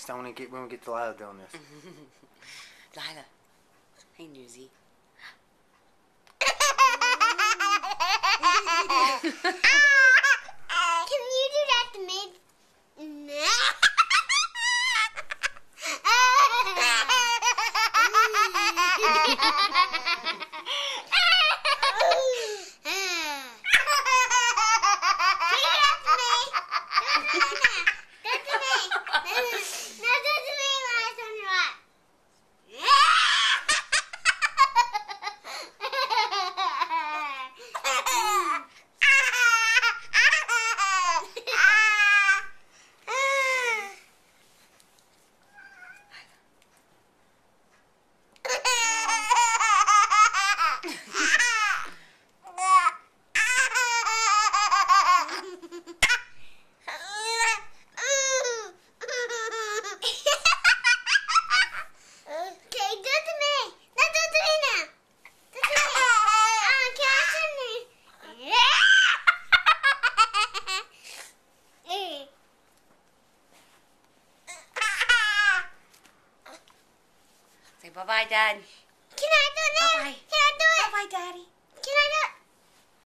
next time when we get to Lila doing this. Lila. Hey, Newsy. Can you do that to me? Say bye-bye, Dad. Can I do it now? Bye-bye. Can I do it? Bye-bye, Daddy. Can I do it?